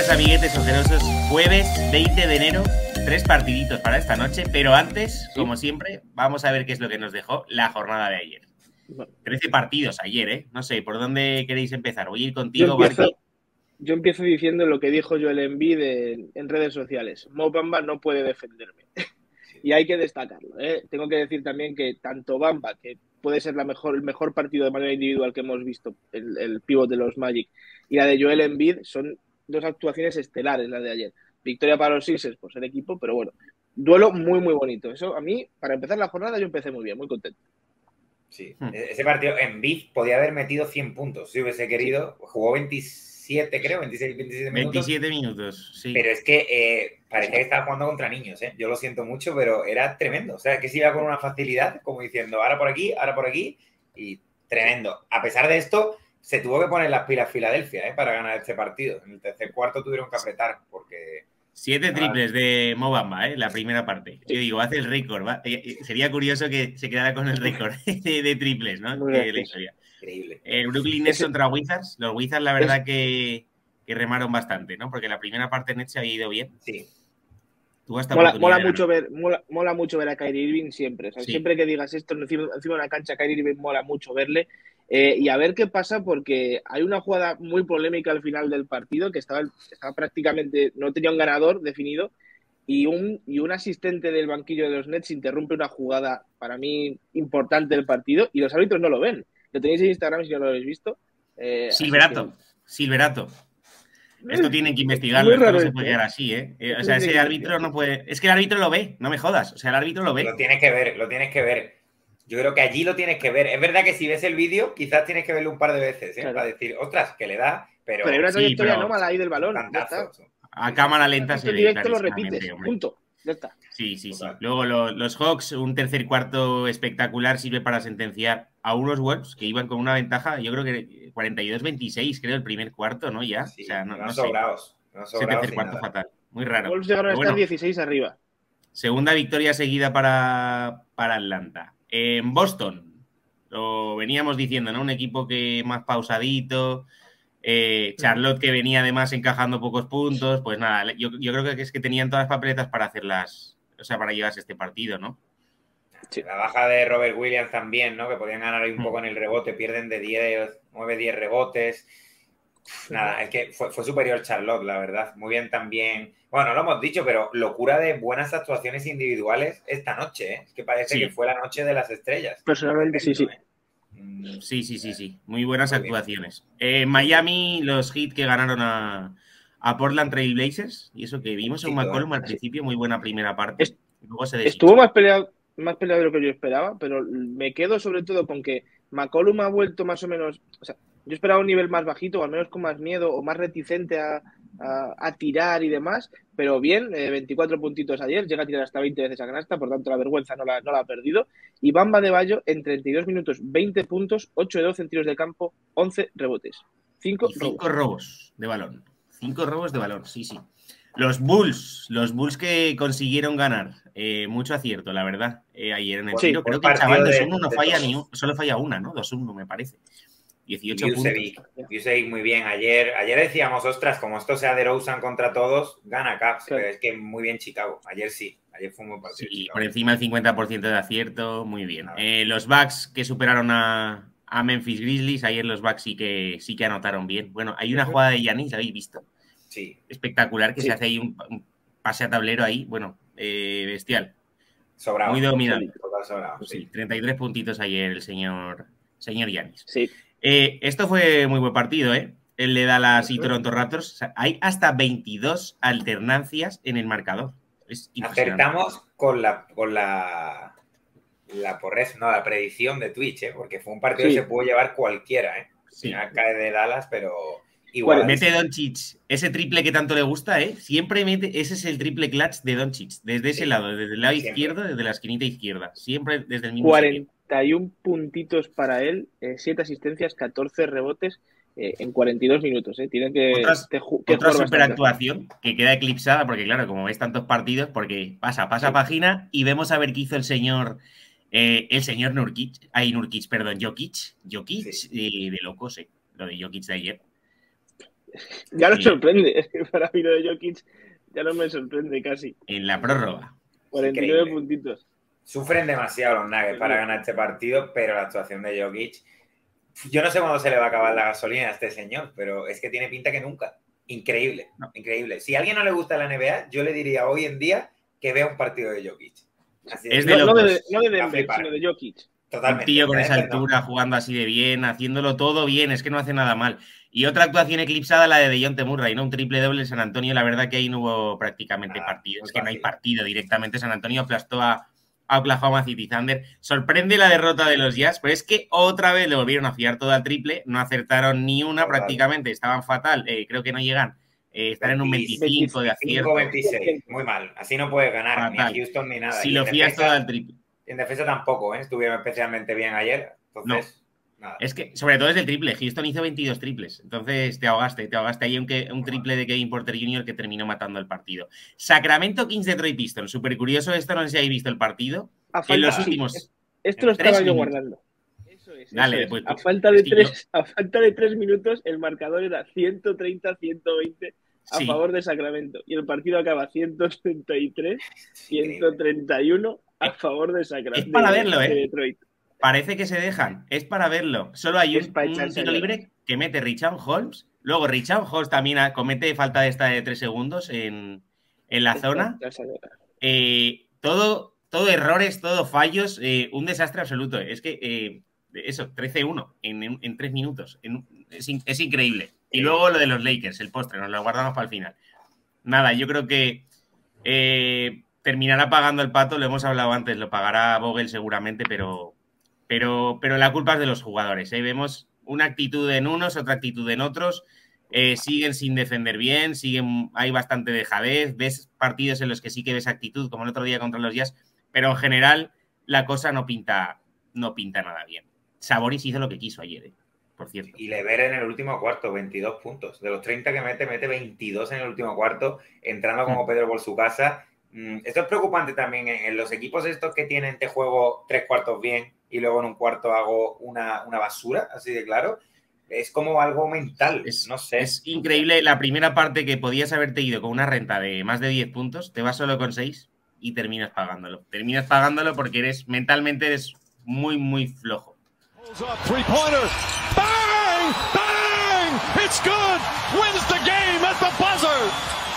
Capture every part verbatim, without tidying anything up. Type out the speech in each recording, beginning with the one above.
días, amiguetes ojerosos. Jueves veinte de enero, tres partiditos para esta noche, pero antes, ¿sí? Como siempre, vamos a ver qué es lo que nos dejó la jornada de ayer. trece partidos ayer, ¿eh? No sé, ¿por dónde queréis empezar? Voy a ir contigo, yo empiezo, Barty. yo empiezo diciendo lo que dijo Joel Embiid en, en redes sociales. Mo Bamba no puede defenderme. Y hay que destacarlo, ¿eh? Tengo que decir también que tanto Bamba, que puede ser la mejor, el mejor partido de manera individual que hemos visto, el, el pívot de los Magic, y la de Joel Embiid, son dos actuaciones estelares las de ayer. Victoria para los Sixers por ser equipo, pero bueno, duelo muy, muy bonito. Eso a mí, para empezar la jornada, yo empecé muy bien, muy contento. Sí, hmm. ese partido en Embiid podía haber metido cien puntos, si hubiese querido. Sí. Jugó veintisiete, creo, veintiséis, veintisiete minutos. veintisiete minutos, sí. Pero es que eh, parecía que estaba jugando contra niños, ¿eh? Yo lo siento mucho, pero era tremendo. O sea, que se iba con una facilidad, como diciendo, ahora por aquí, ahora por aquí, y tremendo. A pesar de esto, se tuvo que poner las pilas Filadelfia, ¿eh? Para ganar este partido. En el tercer cuarto tuvieron que apretar, porque... Siete triples de Mo Bamba, ¿eh? La primera parte. Yo digo, hace el récord. ¿va? Sería curioso que se quedara con el récord de, de triples, ¿no? De la historia. Increíble. El Brooklyn Nets contra Wizards. Los Wizards, la verdad, que, que remaron bastante, ¿no? Porque la primera parte Nets se había ido bien. Sí. Tuvo esta mola, mola, mucho ver, mola, mola mucho ver a Kyrie Irving siempre. O sea, sí. Siempre que digas esto encima, encima de una cancha, Kyrie Irving mola mucho verle. Eh, y a ver qué pasa, porque hay una jugada muy polémica al final del partido, que estaba, estaba prácticamente, no tenía un ganador definido, y un, y un asistente del banquillo de los Nets interrumpe una jugada para mí importante del partido, y los árbitros no lo ven. Lo tenéis en Instagram si no lo habéis visto. Eh, Silverato, que... Silverato. Esto tienen que investigarlo, esto no se puede quedar así, ¿eh? eh o sea, ese árbitro no puede... Es que el árbitro lo ve, no me jodas. O sea, el árbitro lo ve. Lo tienes que ver, lo tienes que ver. Yo creo que allí lo tienes que ver. Es verdad que si ves el vídeo, quizás tienes que verlo un par de veces, ¿eh? Claro. Para decir, ostras, que le da, pero... Pero hay una trayectoria sí, pero... anómala ahí del balón. A cámara lenta se ve directo lo repites, hombre. Punto. Ya está. Sí, sí, sí. Luego lo, los Hawks, un tercer cuarto espectacular, sirve para sentenciar a unos Wolves que iban con una ventaja, yo creo que cuarenta y dos veintiséis, creo, el primer cuarto, ¿no? Ya. Sí, o sea, no, no, no sobrados. sé. No Ese tercer cuarto nada. Fatal. Muy raro. Los Wolves llegaron a estar bueno, dieciséis arriba. Segunda victoria seguida para, para Atlanta. En Boston, lo veníamos diciendo, ¿no? Un equipo que más pausadito. Eh, Charlotte, que venía además encajando pocos puntos. Pues nada, yo, yo creo que es que tenían todas las papeletas para hacerlas. O sea, para llevarse este partido, ¿no? Sí. La baja de Robert Williams también, ¿no? Que podían ganar ahí un poco en el rebote, pierden de diez, nueve, diez rebotes. Nada, es que fue, fue superior Charlotte, la verdad. Muy bien también. Bueno, lo hemos dicho, pero locura de buenas actuaciones individuales esta noche, ¿eh? Es que parece sí. que fue la noche de las estrellas. Personalmente, sí, sí. ¿eh? Sí, sí, sí, sí. Muy buenas Muy actuaciones. En eh, Miami, los Heat que ganaron a... a Portland Trail Blazers, y eso que vimos a un McCollum al principio, muy buena primera parte. Es, luego se estuvo más peleado, más peleado de lo que yo esperaba, pero me quedo sobre todo con que McCollum ha vuelto más o menos, o sea, yo esperaba un nivel más bajito, o al menos con más miedo, o más reticente a, a, a tirar y demás, pero bien, eh, veinticuatro puntitos ayer, llega a tirar hasta veinte veces a canasta, por tanto la vergüenza no la, no la ha perdido, y Bamba de Bayo en treinta y dos minutos, veinte puntos, ocho de doce en tiros de campo, once rebotes, cinco robos. robos de balón. Cinco robos de Ah. balón, sí, sí. Los Bulls, los Bulls que consiguieron ganar. Eh, mucho acierto, la verdad. Eh, ayer en el sí, tiro. Creo que el chaval dos uno no falla ni un, solo falla una, ¿no? dos uno me parece. dieciocho Yusevic, puntos. Yusevic muy bien. Ayer, ayer decíamos, ostras, como esto sea de DeRozan contra todos, gana Caps. Claro. Pero es que muy bien Chicago. Ayer sí. Ayer fue un buen partido. Sí, por encima del cincuenta por ciento de acierto. Muy bien. Eh, los Bucks que superaron a, a Memphis Grizzlies. Ayer los Bucks sí que, sí que anotaron bien. Bueno, hay una jugada de Giannis, ¿la habéis visto? Sí. Espectacular, que sí. se hace ahí un, un pase a tablero ahí, bueno, eh, bestial. Sobrado. Muy dominante. Sobrado, sí. sí, treinta y tres puntitos ayer el señor señor Giannis. Sí. Eh, esto fue muy buen partido, ¿eh? El de Dallas y Toronto Raptors. O sea, hay hasta veintidós alternancias en el marcador. Es Acertamos con la con la la porres, no, la predicción de Twitch, ¿eh? Porque fue un partido sí. que se pudo llevar cualquiera, ¿eh? Sí. Al final cae de Dallas, pero igual. Mete Doncic, ese triple que tanto le gusta, ¿eh? Siempre mete, ese es el triple clutch de Doncic, desde ese sí. lado, desde el lado Siempre. izquierdo, desde la esquinita izquierda. Siempre desde el mismo cuarenta y uno sitio. puntitos para él, eh, siete asistencias, catorce rebotes eh, en cuarenta y dos minutos. Eh. Tiene que, Otras, que, que otra superactuación que queda eclipsada, porque claro, como ves tantos partidos, porque pasa, pasa sí. página y vemos a ver qué hizo el señor eh, el señor Nurkic, ay, Nurkic, perdón, Jokic, Jokic, sí. eh, de locos, eh, lo de Jokic de ayer. Ya no Sí. sorprende. Para mí lo de Jokic ya no me sorprende casi. En la prórroga. cuarenta y nueve Increíble. puntitos. Sufren demasiado los Nuggets para ganar este partido, pero la actuación de Jokic, yo no sé cuándo se le va a acabar la gasolina a este señor, pero es que tiene pinta que nunca. Increíble, No. increíble. Si a alguien no le gusta la N B A, yo le diría hoy en día que vea un partido de Jokic. Así Es de de No, no, locos. de, no de Va a Denver, flipar. sino de Jokic. Totalmente. Un tío con De esa Denver no. altura, jugando así de bien, haciéndolo todo bien, es que no hace nada mal. Y otra actuación eclipsada, la de DeJounte Murray, ¿no? Un triple doble en San Antonio, la verdad que ahí no hubo prácticamente Ah, partido. muy Es que no hay fácil. partido directamente. San Antonio aplastó a, a Oklahoma City Thunder. Sorprende la derrota de los Jazz, pero es que otra vez le volvieron a fiar todo al triple, no acertaron ni una Total. prácticamente, estaban fatal, eh, creo que no llegan. Eh, están en un veinticinco de acierto. veintiséis, muy mal. Así no puedes ganar ni a Fatal. Houston ni nada. Si Y lo en fías defensa, todo al triple. en defensa tampoco, ¿eh? Estuvieron especialmente bien ayer. Entonces, nada. Es que, sobre todo desde el triple, Houston hizo veintidós triples, entonces te ahogaste, te ahogaste ahí aunque un triple de Kevin Porter junior que terminó matando el partido. Sacramento Kings Detroit Pistons, súper curioso esto, no sé si habéis visto el partido. A En falta, los sí, últimos esto lo tres estaba yo minutos. guardando. Eso es, Dale, eso es. pues, A pues, falta de es que yo- tres, a falta de tres minutos, el marcador era ciento treinta ciento veinte a Sí. favor de Sacramento. Y el partido acaba ciento treinta y tres Increíble. ciento treinta y uno a favor de Sacramento. Es para verlo, de ¿eh? Detroit. Parece que se dejan, es para verlo. Solo hay Es un, para un echarse a tiro llorar. libre que mete Richard Holmes. Luego Richard Holmes también ha- comete falta de esta de tres segundos en, en la Es para zona. echarse a llorar. Eh, todo, todo errores, todo fallos, eh, un desastre absoluto. Es que eh, eso, trece uno en, en, en tres minutos. En, es, in, es increíble. Y luego lo de los Lakers, el postre, nos lo guardamos para el final. Nada, yo creo que eh, terminará pagando el pato, lo hemos hablado antes, lo pagará Vogel seguramente, pero, pero, pero la culpa es de los jugadores. ¿eh? Vemos una actitud en unos, otra actitud en otros. Eh, siguen sin defender bien, siguen, hay bastante dejadez, ves partidos en los que sí que ves actitud, como el otro día contra los Jazz, pero en general la cosa no pinta, no pinta nada bien. Sabonis hizo lo que quiso ayer, ¿eh? Por cierto. Y Lever en el último cuarto, veintidós puntos. De los treinta que mete, mete veintidós en el último cuarto, entrando como Pedro por su casa. Esto es preocupante también en, en los equipos estos que tienen, te juego tres cuartos bien y luego en un cuarto hago una, una basura, así de claro. Es como algo mental, es, no sé. Es increíble la primera parte que podías haberte ido con una renta de más de diez puntos, te vas solo con seis y terminas pagándolo. Terminas pagándolo porque eres mentalmente eres muy, muy flojo. Bang! Bang! It's good. Wins the game at the buzzer.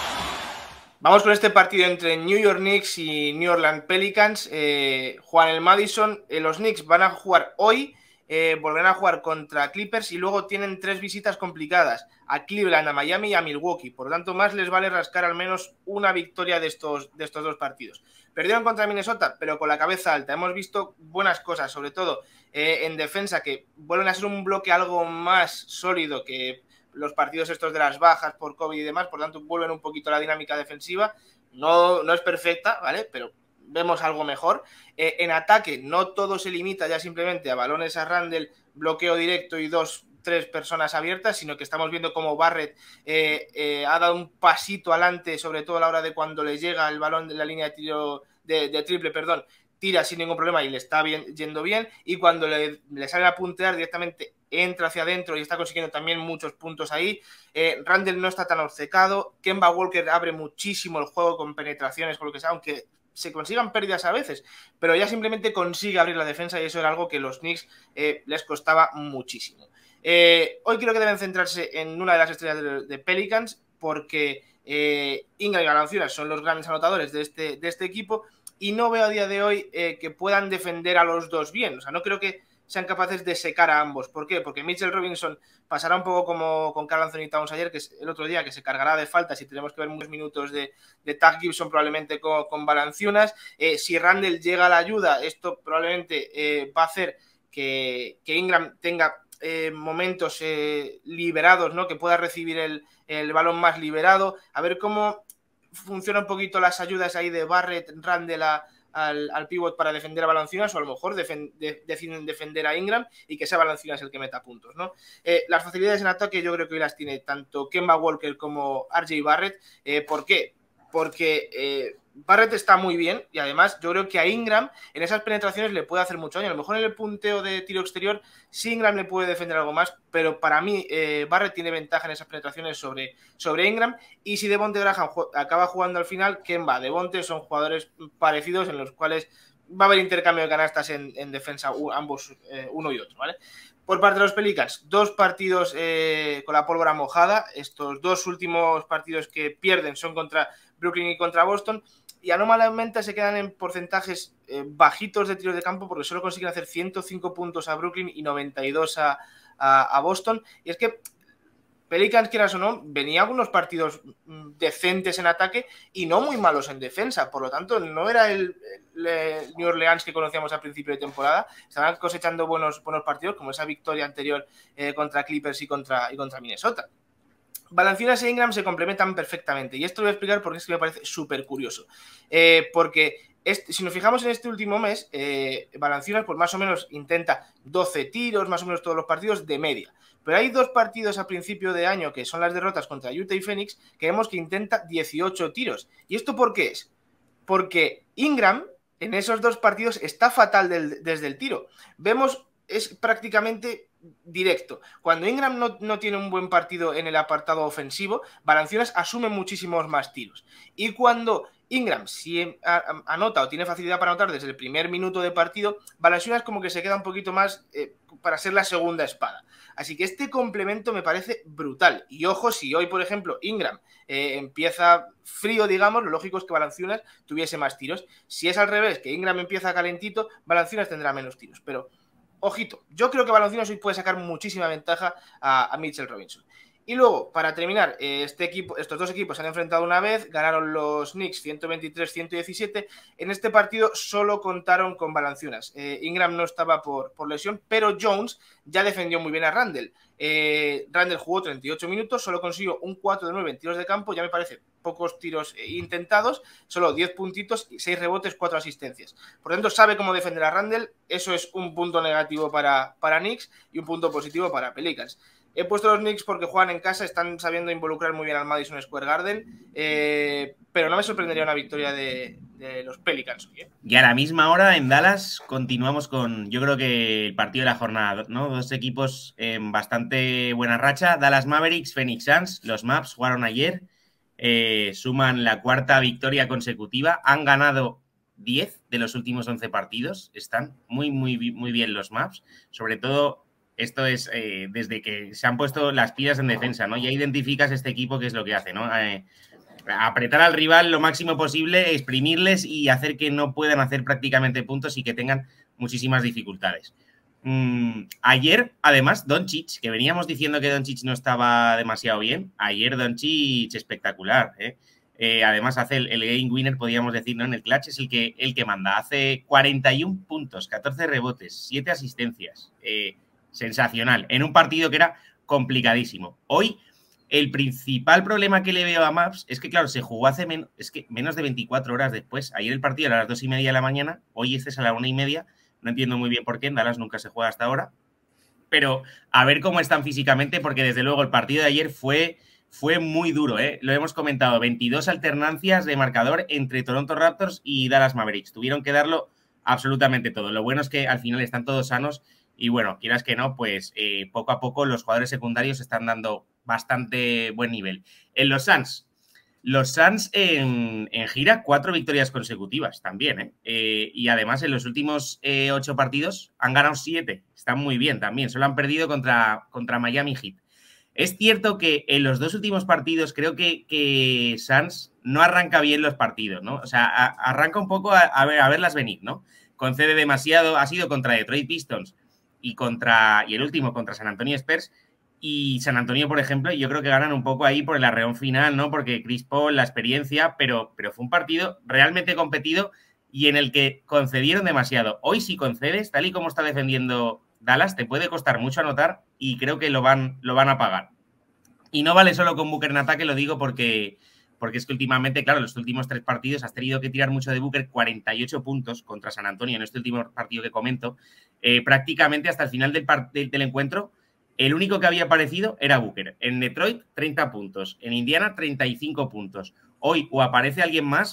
Vamos con este partido entre New York Knicks y New Orleans Pelicans. Eh, Juan el Madison, eh, los Knicks van a jugar hoy. Eh, volverán a jugar contra Clippers y luego tienen tres visitas complicadas a Cleveland, a Miami y a Milwaukee. Por lo tanto, más les vale rascar al menos una victoria de estos, de estos dos partidos. Perdieron contra Minnesota, pero con la cabeza alta. Hemos visto buenas cosas, sobre todo eh, en defensa, que vuelven a ser un bloque algo más sólido que los partidos estos de las bajas por COVID y demás. Por lo tanto, vuelven un poquito a la dinámica defensiva. No, no es perfecta, ¿vale? Pero vemos algo mejor. Eh, en ataque no todo se limita ya simplemente a balones a Randle, bloqueo directo y dos, tres personas abiertas, sino que estamos viendo cómo Barrett eh, eh, ha dado un pasito adelante, sobre todo a la hora de cuando le llega el balón de la línea de tiro de, de triple, perdón, tira sin ningún problema y le está bien, yendo bien, y cuando le, le sale a puntear directamente entra hacia adentro y está consiguiendo también muchos puntos ahí. eh, Randle no está tan obcecado, Kemba Walker abre muchísimo el juego con penetraciones, con lo que sea, aunque se consigan pérdidas a veces, pero ya simplemente consigue abrir la defensa y eso era algo que los Knicks eh, les costaba muchísimo. Eh, hoy creo que deben centrarse en una de las estrellas de, de Pelicans porque eh, Ingram y Valanciunas son los grandes anotadores de este, de este equipo y no veo a día de hoy eh, que puedan defender a los dos bien. O sea, no creo que sean capaces de secar a ambos. ¿Por qué? Porque Mitchell Robinson pasará un poco como con Karl Anthony Towns ayer, que es el otro día, que se cargará de faltas y tenemos que ver muchos minutos de, de Tag Gibson probablemente con, con Valanciunas. Eh, si Randle llega a la ayuda, esto probablemente eh, va a hacer que, que Ingram tenga eh, momentos eh, liberados, ¿no? Que pueda recibir el, el balón más liberado. A ver cómo funciona un poquito las ayudas ahí de Barrett, Randle a Al, al pivot para defender a Valanciunas, o a lo mejor defen, de, deciden defender a Ingram y que sea Valanciunas el que meta puntos, ¿no? Eh, las facilidades en ataque yo creo que hoy las tiene tanto Kemba Walker como R J Barrett. Eh, ¿Por qué? Porque eh, Barrett está muy bien y además yo creo que a Ingram en esas penetraciones le puede hacer mucho daño. A lo mejor en el punteo de tiro exterior sí Ingram le puede defender algo más, pero para mí eh, Barrett tiene ventaja en esas penetraciones sobre, sobre Ingram. Y si Devonte Graham ju- acaba jugando al final, Kemba, Devonte son jugadores parecidos en los cuales va a haber intercambio de canastas en, en defensa, ambos, eh, uno y otro, ¿vale? Por parte de los Pelicans, dos partidos eh, con la pólvora mojada. Estos dos últimos partidos que pierden son contra Brooklyn y contra Boston. Y anómalamente se quedan en porcentajes eh, bajitos de tiros de campo porque solo consiguen hacer ciento cinco puntos a Brooklyn y noventa y dos a, a, a Boston. Y es que Pelicans, quieras o no, venía unos partidos decentes en ataque y no muy malos en defensa. Por lo tanto, no era el, el New Orleans que conocíamos al principio de temporada. Estaban cosechando buenos, buenos partidos, como esa victoria anterior eh, contra Clippers y contra, y contra Minnesota. Valanciunas e Ingram se complementan perfectamente. Y esto lo voy a explicar porque es que me parece súper curioso. Eh, porque este, si nos fijamos en este último mes, eh, Valanciunas pues más o menos intenta doce tiros, más o menos todos los partidos de media. Pero hay dos partidos a principio de año, que son las derrotas contra Utah y Phoenix, que vemos que intenta dieciocho tiros. ¿Y esto por qué es? Porque Ingram en esos dos partidos está fatal del, desde el tiro. Vemos, es prácticamente directo. Cuando Ingram no, no tiene un buen partido en el apartado ofensivo, Valanciunas asume muchísimos más tiros. Y cuando Ingram si anota o tiene facilidad para anotar desde el primer minuto de partido, Valanciunas como que se queda un poquito más eh, para ser la segunda espada. Así que este complemento me parece brutal. Y ojo, si hoy, por ejemplo, Ingram eh, empieza frío, digamos, lo lógico es que Valanciunas tuviese más tiros. Si es al revés, que Ingram empieza calentito, Valanciunas tendrá menos tiros. Pero, ojito, yo creo que Valanciunas hoy puede sacar muchísima ventaja a, a Mitchell Robinson. Y luego, para terminar, este equipo, estos dos equipos se han enfrentado una vez, ganaron los Knicks ciento veintitrés a ciento diecisiete. En este partido solo contaron con Valanciunas. Eh, Ingram no estaba por, por lesión, pero Jones ya defendió muy bien a Randle. Eh, Randle jugó treinta y ocho minutos, solo consiguió un cuatro de nueve en tiros de campo, ya me parece pocos tiros intentados, solo diez puntitos, seis rebotes, cuatro asistencias. Por lo tanto, sabe cómo defender a Randle. Eso es un punto negativo para, para Knicks y un punto positivo para Pelicans. He puesto los Knicks porque juegan en casa, están sabiendo involucrar muy bien al Madison Square Garden, eh, pero no me sorprendería una victoria de, de los Pelicans. ¿eh? Y a la misma hora en Dallas continuamos con, yo creo que el partido de la jornada, ¿no? Dos equipos en bastante buena racha, Dallas Mavericks, Phoenix Suns, los Mavs jugaron ayer, eh, suman la cuarta victoria consecutiva, han ganado diez de los últimos once partidos, están muy, muy, muy bien los Mavs, sobre todo... Esto es eh, desde que se han puesto las pilas en defensa, ¿no? Ya identificas este equipo qué es lo que hace, ¿no? Eh, apretar al rival lo máximo posible, exprimirles y hacer que no puedan hacer prácticamente puntos y que tengan muchísimas dificultades. Mm, ayer, además, Doncic, que veníamos diciendo que Doncic no estaba demasiado bien, ayer Doncic espectacular, ¿eh? Eh, además hace el, el game winner, podríamos decir, ¿no? En el clutch es el que, el que manda, hace cuarenta y un puntos, catorce rebotes, siete asistencias, eh, sensacional, en un partido que era complicadísimo. Hoy, el principal problema que le veo a Mavs es que, claro, se jugó hace men es que menos de veinticuatro horas después. Ayer el partido era a las dos y media de la mañana, hoy este es a la una y media. No entiendo muy bien por qué, en Dallas nunca se juega hasta ahora. Pero a ver cómo están físicamente, porque desde luego el partido de ayer fue, fue muy duro, ¿eh? Lo hemos comentado, veintidós alternancias de marcador entre Toronto Raptors y Dallas Mavericks. Tuvieron que darlo absolutamente todo. Lo bueno es que al final están todos sanos. Y bueno, quieras que no, pues eh, poco a poco los jugadores secundarios están dando bastante buen nivel. En los Suns, los Suns en, en gira, cuatro victorias consecutivas también, ¿eh? Eh, y además en los últimos eh, ocho partidos han ganado siete. Están muy bien también, solo han perdido contra, contra Miami Heat. Es cierto que en los dos últimos partidos creo que, que Suns no arranca bien los partidos, ¿no? O sea, a, arranca un poco a, a, ver, a verlas venir, ¿no? Concede demasiado, ha sido contra Detroit Pistons, y contra y el último contra San Antonio Spurs y San Antonio, por ejemplo, yo creo que ganan un poco ahí por el arreón final, ¿no? Porque Chris Paul, la experiencia, pero, pero fue un partido realmente competido y en el que concedieron demasiado. Hoy si concedes, tal y como está defendiendo Dallas, te puede costar mucho anotar y creo que lo van, lo van a pagar. Y no vale solo con Booker en ataque, lo digo porque... Porque es que últimamente, claro, los últimos tres partidos has tenido que tirar mucho de Booker, cuarenta y ocho puntos contra San Antonio en este último partido que comento. Eh, prácticamente hasta el final del, del, del encuentro, el único que había aparecido era Booker. En Detroit, treinta puntos. En Indiana, treinta y cinco puntos. Hoy o aparece alguien más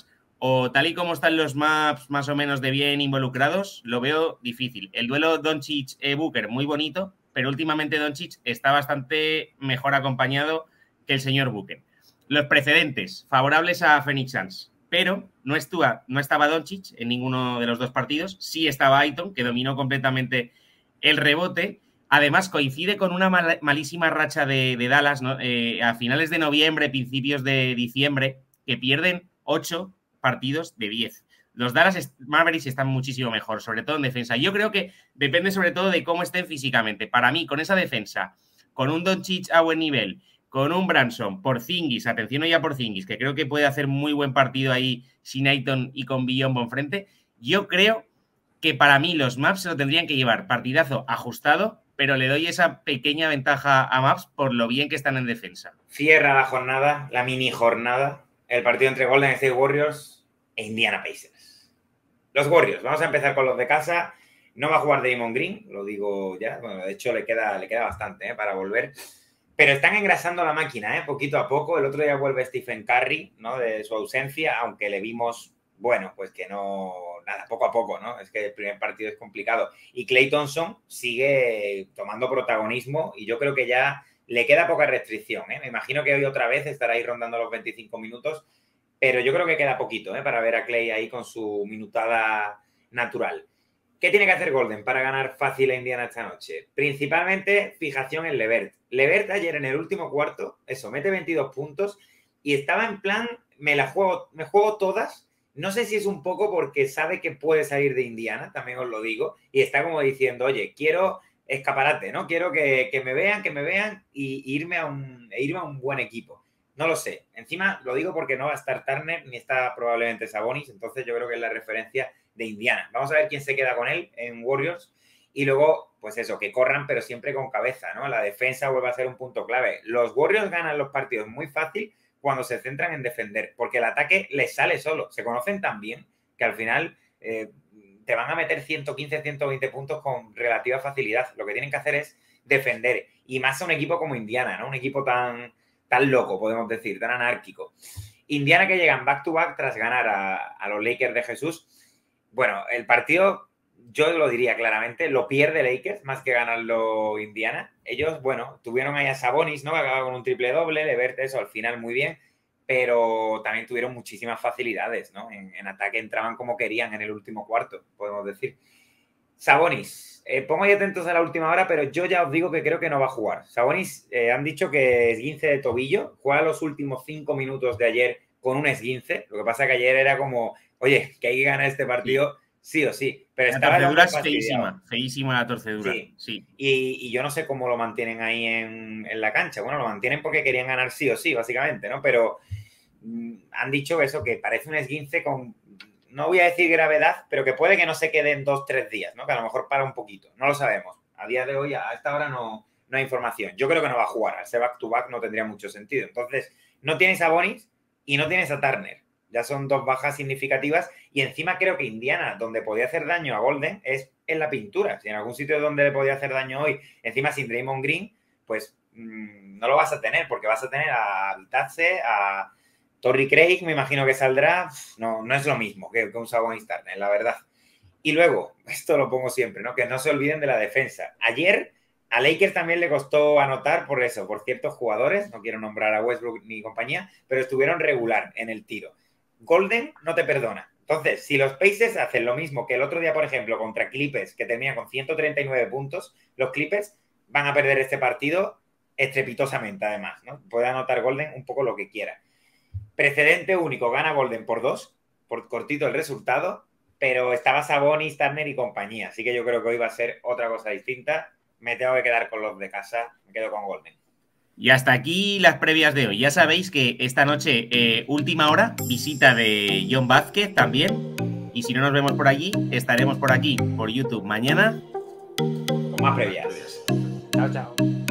o tal y como están los maps más o menos de bien involucrados, lo veo difícil. El duelo Doncic-Booker muy bonito, pero últimamente Doncic está bastante mejor acompañado que el señor Booker. Los precedentes favorables a Phoenix Suns, pero no, estuvo, no estaba Doncic en ninguno de los dos partidos, sí estaba Ayton, que dominó completamente el rebote. Además, coincide con una mal, malísima racha de, de Dallas, ¿no? eh, a finales de noviembre, principios de diciembre, que pierden ocho partidos de diez. Los Dallas Mavericks están muchísimo mejor, sobre todo en defensa. Yo creo que depende sobre todo de cómo estén físicamente. Para mí, con esa defensa, con un Doncic a buen nivel, con un Branson, Porzingis, atención hoy a Porzingis, que creo que puede hacer muy buen partido ahí sin Ayton y con Biyombo enfrente, yo creo que para mí los Mavs se lo tendrían que llevar partidazo ajustado, pero le doy esa pequeña ventaja a Mavs por lo bien que están en defensa. Cierra la jornada, la mini jornada, el partido entre Golden State Warriors e Indiana Pacers. Los Warriors, vamos a empezar con los de casa. No va a jugar Draymond Green, lo digo ya, bueno, de hecho le queda, le queda bastante ¿eh? para volver. Pero están engrasando la máquina, ¿eh? Poquito a poco. El otro día vuelve Stephen Curry, ¿no? De su ausencia, aunque le vimos, bueno, pues que no, nada, poco a poco, ¿no? Es que el primer partido es complicado. Y Klay Thompson sigue tomando protagonismo y yo creo que ya le queda poca restricción, ¿eh? Me imagino que hoy otra vez estará ahí rondando los veinticinco minutos, pero yo creo que queda poquito, ¿eh? Para ver a Klay ahí con su minutada natural. ¿Qué tiene que hacer Golden para ganar fácil a Indiana esta noche? Principalmente fijación en Levert. Levert ayer en el último cuarto, eso, mete veintidós puntos y estaba en plan, me la juego, me juego todas. No sé si es un poco porque sabe que puede salir de Indiana, también os lo digo, y está como diciendo, oye, quiero escaparate, ¿no? Quiero que, que me vean, que me vean y, y irme a un, e irme a un buen equipo. No lo sé. Encima lo digo porque no va a estar Turner ni está probablemente Sabonis, entonces yo creo que es la referencia de Indiana. Vamos a ver quién se queda con él en Warriors y luego, pues eso, que corran, pero siempre con cabeza, ¿no? La defensa vuelve a ser un punto clave. Los Warriors ganan los partidos muy fácil cuando se centran en defender, porque el ataque les sale solo. Se conocen tan bien que al final eh, te van a meter ciento quince, ciento veinte puntos con relativa facilidad. Lo que tienen que hacer es defender. Y más a un equipo como Indiana, ¿no? Un equipo tan, tan loco, podemos decir, tan anárquico. Indiana que llegan back-to-back tras ganar a, a los Lakers de Jesús. Bueno, el partido, yo lo diría claramente, lo pierde Lakers más que ganarlo Indiana. Ellos, bueno, tuvieron ahí a Sabonis, ¿no? Que acaba con un triple doble, Levert, eso al final muy bien, pero también tuvieron muchísimas facilidades, ¿no? En, en ataque entraban como querían en el último cuarto, podemos decir. Sabonis, eh, pongo ahí atentos a la última hora, pero yo ya os digo que creo que no va a jugar. Sabonis, eh, han dicho que esguince de tobillo, juega los últimos cinco minutos de ayer con un esguince. Lo que pasa que ayer era como, oye, que hay que ganar este partido sí, sí o sí. Pero la estaba torcedura es feísima, feísima la torcedura. Sí, sí. Y, y yo no sé cómo lo mantienen ahí en, en la cancha. Bueno, lo mantienen porque querían ganar sí o sí, básicamente, ¿no? Pero mmm, han dicho eso, que parece un esguince con, no voy a decir gravedad, pero que puede que no se quede en dos, tres días, ¿no? Que a lo mejor para un poquito. No lo sabemos. A día de hoy, a esta hora, no, no hay información. Yo creo que no va a jugar. Al ser back-to-back no tendría mucho sentido. Entonces, no tienes a Sabonis y no tienes a Turner. Ya son dos bajas significativas y encima creo que Indiana, donde podía hacer daño a Golden, es en la pintura. Si en algún sitio donde le podía hacer daño hoy, encima sin Draymond Green, pues mmm, no lo vas a tener, porque vas a tener a Vitesse, a Torrey Craig, me imagino que saldrá. No, no es lo mismo que, que un Sabonis Turner, la verdad. Y luego, esto lo pongo siempre, ¿no? Que no se olviden de la defensa. Ayer a Lakers también le costó anotar por eso, por ciertos jugadores, no quiero nombrar a Westbrook ni compañía, pero estuvieron regular en el tiro. Golden no te perdona. Entonces, si los Pacers hacen lo mismo que el otro día, por ejemplo, contra Clippers, que termina con ciento treinta y nueve puntos, los Clippers van a perder este partido estrepitosamente, además, ¿no? Puede anotar Golden un poco lo que quiera. Precedente único, gana Golden por dos, por cortito el resultado, pero estaba Sabonis, Turner y compañía. Así que yo creo que hoy va a ser otra cosa distinta. Me tengo que quedar con los de casa, me quedo con Golden. Y hasta aquí las previas de hoy. Ya sabéis que esta noche, eh, última hora, visita de John Vázquez también. Y si no nos vemos por allí, estaremos por aquí, por YouTube, mañana. Con más previas. Chao, chao.